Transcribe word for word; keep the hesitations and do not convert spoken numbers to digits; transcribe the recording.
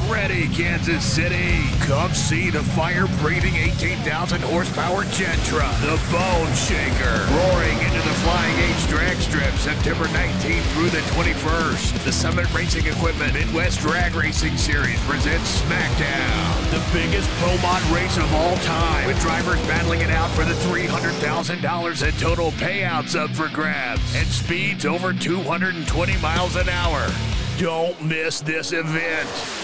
ready, Kansas City. Come see the fire-breathing eighteen thousand horsepower jet truck, the Bone Shaker, roaring into the Flying H Dragstrip September nineteenth through the twenty-first. The Summit Racing Equipment Midwest Drag Racing Series presents Smackdown, the biggest pro mod race of all time, with drivers battling it out for the three hundred thousand dollars in total payouts up for grabs, and speeds over two hundred twenty miles an hour. Don't miss this event.